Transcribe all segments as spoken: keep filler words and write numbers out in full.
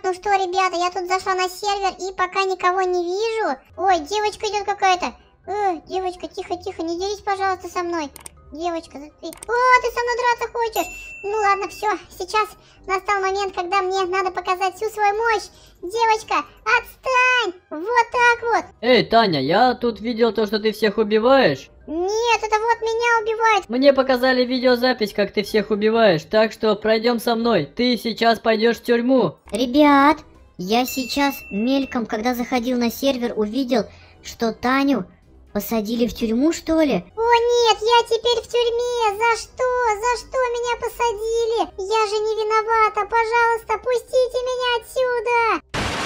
ну что, ребята, я тут зашла на сервер и пока никого не вижу. Ой, девочка идет какая-то. Э, девочка, тихо, тихо, не дерись, пожалуйста, со мной. Девочка, ты... О, ты со мной драться хочешь? Ну ладно, все, сейчас настал момент, когда мне надо показать всю свою мощь. Девочка, отстань! Вот так вот. Эй, Таня, я тут видел то, что ты всех убиваешь. Нет, это вот меня убивает. Мне показали видеозапись, как ты всех убиваешь, так что пройдем со мной. Ты сейчас пойдешь в тюрьму. Ребят, я сейчас мельком, когда заходил на сервер, увидел, что Таню посадили в тюрьму, что ли? О нет, я теперь в тюрьме. За что? За что меня посадили? Я же не виновата. Пожалуйста, пустите меня отсюда.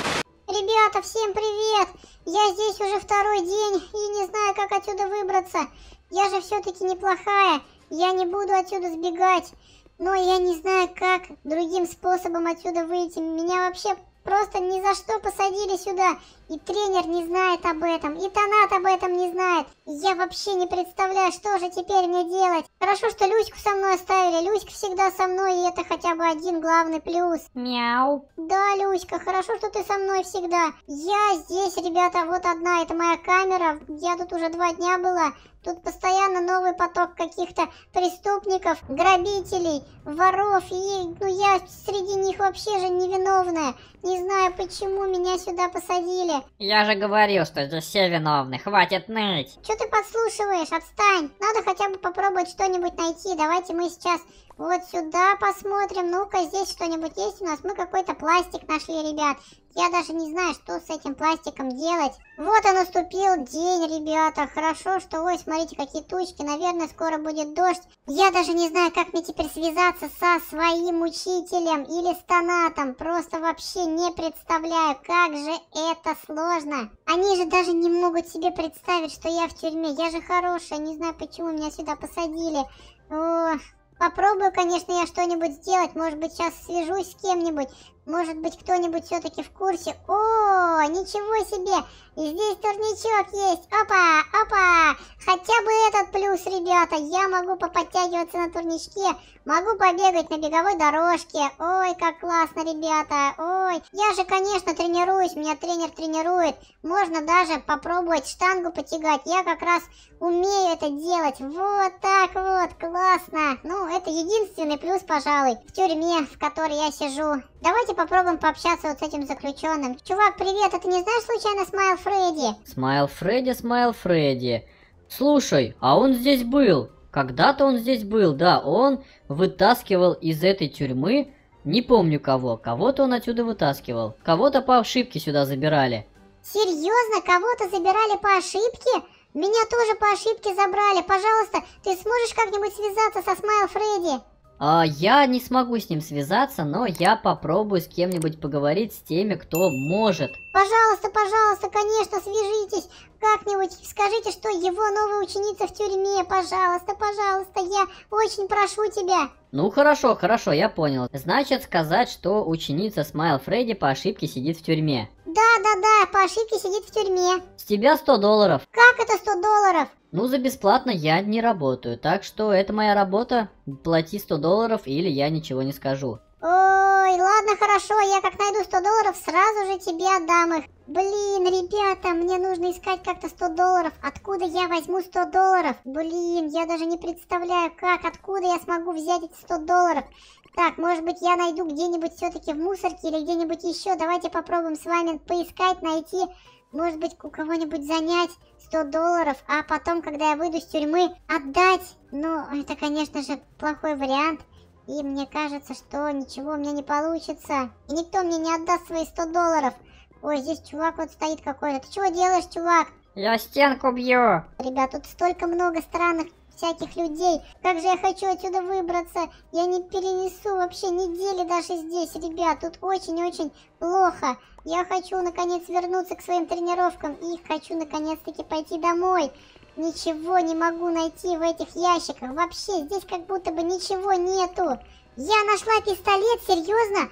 Ребята, всем привет. Я здесь уже второй день и не знаю, как отсюда выбраться. Я же все-таки неплохая. Я не буду отсюда сбегать. Но я не знаю, как другим способом отсюда выйти. Меня вообще просто ни за что посадили сюда. И тренер не знает об этом, и Тонат об этом не знает. Я вообще не представляю, что же теперь мне делать. Хорошо, что Люську со мной оставили. Люська всегда со мной, и это хотя бы один главный плюс. Мяу. Да, Люська, хорошо, что ты со мной всегда. Я здесь, ребята, вот одна, это моя камера. Я тут уже два дня была. Тут постоянно новый поток каких-то преступников, грабителей, воров. И ну, я среди них вообще же невиновная. Не знаю, почему меня сюда посадили. Я же говорил, что здесь все виновны, хватит ныть. Что ты подслушиваешь? Отстань. Надо хотя бы попробовать что-нибудь найти. Давайте мы сейчас вот сюда посмотрим. Ну-ка, здесь что-нибудь есть у нас? Мы какой-то пластик нашли, ребят. Я даже не знаю, что с этим пластиком делать. Вот и наступил день, ребята. Хорошо, что... Ой, смотрите, какие тучки. Наверное, скоро будет дождь. Я даже не знаю, как мне теперь связаться со своим учителем или с Тонатом. Просто вообще не представляю, как же это сложно. Они же даже не могут себе представить, что я в тюрьме. Я же хорошая, не знаю, почему меня сюда посадили. Ох... Попробую, конечно, я что-нибудь сделать. Может быть, сейчас свяжусь с кем-нибудь. Может быть, кто-нибудь все-таки в курсе. О, ничего себе! И здесь турничок есть. Опа, опа! Хотя бы этот плюс, ребята. Я могу поподтягиваться на турничке. Могу побегать на беговой дорожке. Ой, как классно, ребята. Ой, я же, конечно, тренируюсь. Меня тренер тренирует. Можно даже попробовать штангу потягать. Я как раз умею это делать. Вот так вот, классно. Ну, это единственный плюс, пожалуй, в тюрьме, в которой я сижу. Давайте попробуем пообщаться вот с этим заключенным. Чувак, привет, а ты не знаешь случайно Смайл Фредди? Смайл Фредди, Смайл Фредди. Слушай, а он здесь был. Когда-то он здесь был, да. Он вытаскивал из этой тюрьмы, не помню кого. Кого-то он отсюда вытаскивал. Кого-то по ошибке сюда забирали. Серьезно? Кого-то забирали по ошибке? Меня тоже по ошибке забрали. Пожалуйста, ты сможешь как-нибудь связаться со Смайл Фредди? А, я не смогу с ним связаться, но я попробую с кем-нибудь поговорить, с теми, кто может. Пожалуйста, пожалуйста, конечно, свяжитесь как-нибудь. Скажите, что его новая ученица в тюрьме. Пожалуйста, пожалуйста, я очень прошу тебя. Ну хорошо, хорошо, я понял. Значит, сказать, что ученица Смайл Фредди по ошибке сидит в тюрьме. Да, да, да, по ошибке сидит в тюрьме. С тебя сто долларов. Как это сто долларов? Ну, за бесплатно я не работаю, так что это моя работа. Плати сто долларов, или я ничего не скажу. Ой, ладно, хорошо, я как найду сто долларов, сразу же тебе отдам их. Блин, ребята, мне нужно искать как-то сто долларов. Откуда я возьму сто долларов? Блин, я даже не представляю, как, откуда я смогу взять эти сто долларов. Так, может быть, я найду где-нибудь все-таки в мусорке или где-нибудь еще. Давайте попробуем с вами поискать, найти. Может быть, у кого-нибудь занять сто долларов, а потом, когда я выйду с тюрьмы, отдать. Ну, это, конечно же, плохой вариант. И мне кажется, что ничего у меня не получится. И никто мне не отдаст свои сто долларов. Ой, здесь чувак вот стоит какой-то. Ты чего делаешь, чувак? Я стенку бью. Ребят, тут столько много странных всяких людей. Как же я хочу отсюда выбраться. Я не перенесу вообще недели даже здесь, ребят. Тут очень-очень плохо. Я хочу, наконец, вернуться к своим тренировкам. И хочу, наконец-таки, пойти домой. Ничего не могу найти в этих ящиках. Вообще, здесь как будто бы ничего нету. Я нашла пистолет, серьезно?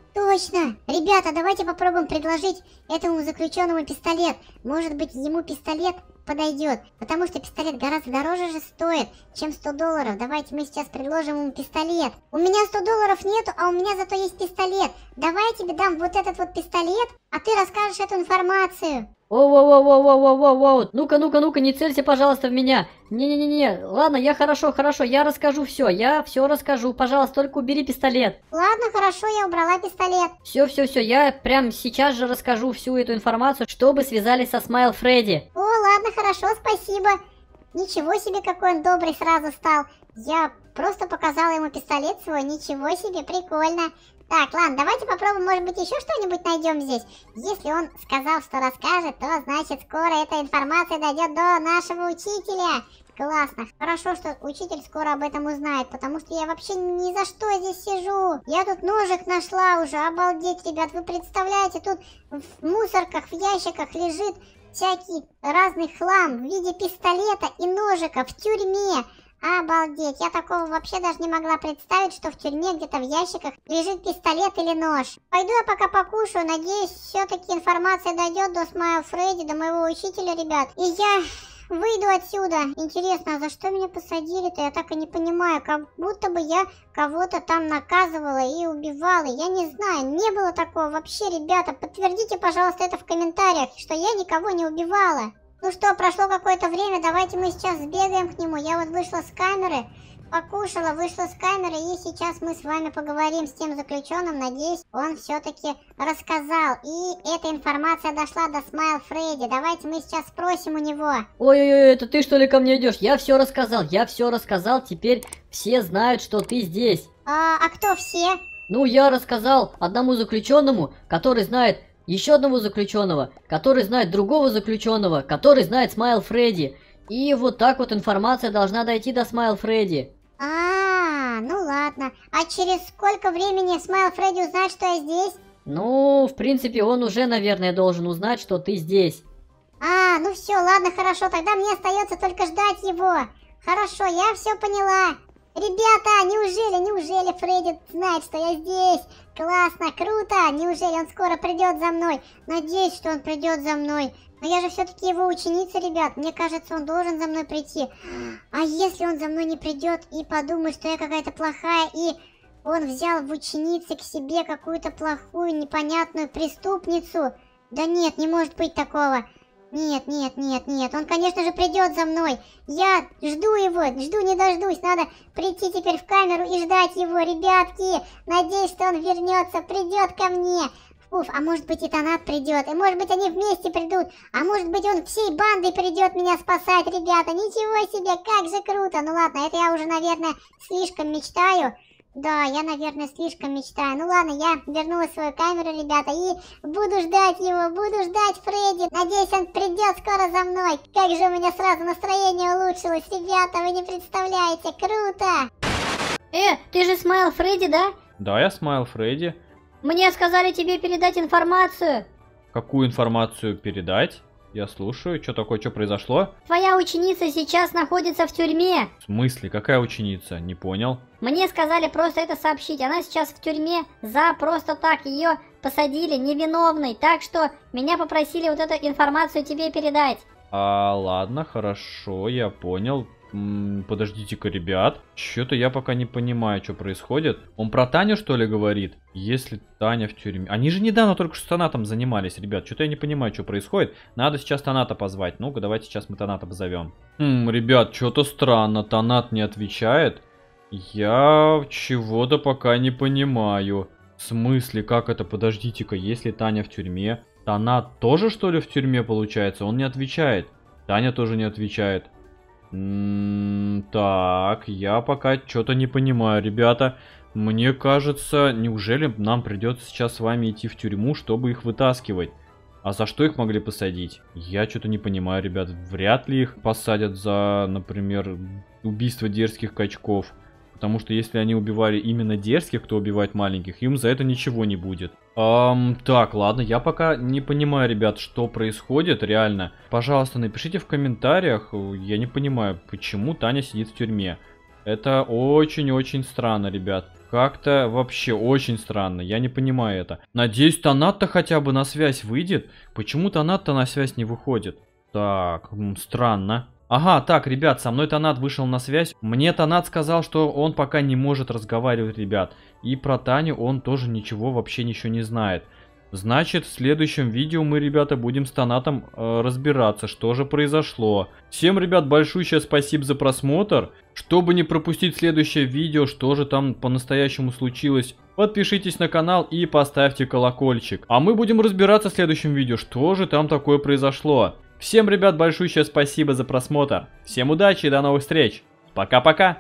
Точно! Ребята, давайте попробуем предложить этому заключенному пистолет. Может быть, ему пистолет подойдет. Потому что пистолет гораздо дороже же стоит, чем сто долларов. Давайте мы сейчас предложим ему пистолет. У меня сто долларов нету, а у меня зато есть пистолет. Давай я тебе дам вот этот вот пистолет, а ты расскажешь эту информацию. Воу-воу-воу-воу-воу-воу-воу. Ну-ка, ну-ка, ну-ка, не целься, пожалуйста, в меня. Не-не-не-не. Ладно, я хорошо, хорошо, я расскажу все. Я все расскажу. Пожалуйста, только убери пистолет. Ладно, хорошо, я убрала пистолет. Все, все, все. Я прям сейчас же расскажу всю эту информацию, чтобы связались со Смайл Фредди. О, ладно, хорошо, спасибо. Ничего себе, какой он добрый сразу стал. Я просто показала ему пистолет свой. Ничего себе, прикольно. Так, ладно, давайте попробуем, может быть, еще что-нибудь найдем здесь. Если он сказал, что расскажет, то значит скоро эта информация дойдет до нашего учителя. Классно. Хорошо, что учитель скоро об этом узнает, потому что я вообще ни за что здесь сижу. Я тут ножик нашла уже, обалдеть, ребят. Вы представляете, тут в мусорках, в ящиках лежит всякий разный хлам в виде пистолета и ножика в тюрьме. Обалдеть, я такого вообще даже не могла представить, что в тюрьме где-то в ящиках лежит пистолет или нож. Пойду я пока покушаю, надеюсь, все-таки информация дойдет до Смайл Фредди, до моего учителя, ребят. И я выйду отсюда. Интересно, а за что меня посадили-то? Я так и не понимаю, как будто бы я кого-то там наказывала и убивала. Я не знаю, не было такого вообще, ребята. Подтвердите, пожалуйста, это в комментариях, что я никого не убивала. Ну что, прошло какое-то время, давайте мы сейчас сбегаем к нему. Я вот вышла с камеры, покушала, вышла с камеры, и сейчас мы с вами поговорим с тем заключенным. Надеюсь, он все-таки рассказал. И эта информация дошла до Смайл Фредди. Давайте мы сейчас спросим у него. Ой-ой-ой, это ты что ли ко мне идешь? Я все рассказал, я все рассказал, теперь все знают, что ты здесь. А, а кто все? Ну, я рассказал одному заключенному, который знает еще одного заключенного, который знает другого заключенного, который знает Смайл Фредди. И вот так вот информация должна дойти до Смайл Фредди. А, ну ладно. А через сколько времени Смайл Фредди узнает, что я здесь? Ну, в принципе, он уже, наверное, должен узнать, что ты здесь. А, ну все, ладно, хорошо, тогда мне остается только ждать его. Хорошо, я все поняла. Ребята, неужели, неужели Фредди знает, что я здесь? Классно, круто! Неужели он скоро придет за мной? Надеюсь, что он придет за мной. Но я же все-таки его ученица, ребят. Мне кажется, он должен за мной прийти. А если он за мной не придет и подумает, что я какая-то плохая, и он взял в ученицы к себе какую-то плохую, непонятную преступницу? Да нет, не может быть такого. Нет, нет, нет, нет, он, конечно же, придет за мной. Я жду его, жду не дождусь. Надо прийти теперь в камеру и ждать его, ребятки. Надеюсь, что он вернется, придет ко мне. Уф, а может быть и Тонат придет, и может быть они вместе придут. А может быть он всей бандой придет меня спасать, ребята. Ничего себе, как же круто. Ну ладно, это я уже, наверное, слишком мечтаю. Да, я, наверное, слишком мечтаю. Ну ладно, я вернула свою камеру, ребята, и буду ждать его, буду ждать Фредди. Надеюсь, он придет скоро за мной. Как же у меня сразу настроение улучшилось, ребята, вы не представляете, круто. Э, ты же Смайл Фредди, да? Да, я Смайл Фредди. Мне сказали тебе передать информацию. Какую информацию передать? Я слушаю. Что такое, что произошло? Твоя ученица сейчас находится в тюрьме. В смысле, какая ученица? Не понял. Мне сказали просто это сообщить. Она сейчас в тюрьме за просто так. Ее посадили невиновной. Так что меня попросили вот эту информацию тебе передать. А, ладно, хорошо, я понял. М-м, подождите-ка, ребят. Что-то я пока не понимаю, что происходит. Он про Таню, что ли, говорит? Если Таня в тюрьме... Они же недавно только что с Танатом занимались, ребят. Что-то я не понимаю, что происходит. Надо сейчас Таната позвать. Ну-ка, давайте сейчас мы Таната позовем. Хм, ребят, что-то странно. Танат не отвечает. Я чего-то пока не понимаю. В смысле, как это? Подождите-ка, если Таня в тюрьме... Танат тоже, что ли, в тюрьме, получается? Он не отвечает. Таня тоже не отвечает. М-м, так, я пока что-то не понимаю, ребята. Мне кажется, неужели нам придется сейчас с вами идти в тюрьму, чтобы их вытаскивать? А за что их могли посадить? Я что-то не понимаю, ребят. Вряд ли их посадят за, например, убийство дерзких качков. Потому что если они убивали именно дерзких, кто убивает маленьких, им за это ничего не будет. Эм, так, ладно, я пока не понимаю, ребят, что происходит реально. Пожалуйста, напишите в комментариях, я не понимаю, почему Таня сидит в тюрьме. Это очень-очень странно, ребят. Как-то вообще очень странно, я не понимаю это. Надеюсь, Тонат-то хотя бы на связь выйдет. Почему Тонат-то на связь не выходит? Так, м, странно. Ага, так, ребят, со мной Тонат вышел на связь. Мне Тонат сказал, что он пока не может разговаривать, ребят. И про Таню он тоже ничего, вообще ничего не знает. Значит, в следующем видео мы, ребята, будем с Тонатом э, разбираться, что же произошло. Всем, ребят, большущее спасибо за просмотр. Чтобы не пропустить следующее видео, что же там по-настоящему случилось, подпишитесь на канал и поставьте колокольчик. А мы будем разбираться в следующем видео, что же там такое произошло. Всем, ребят, большущее спасибо за просмотр. Всем удачи и до новых встреч. Пока-пока.